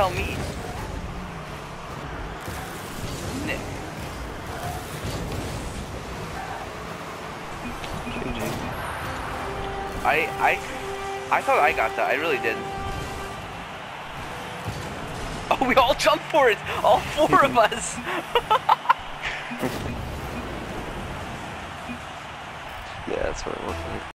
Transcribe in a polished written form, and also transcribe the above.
tell me. Nick. I thought I got that. I really did. Oh, we all jumped for it. All four of us. Yeah, that's what it looked like.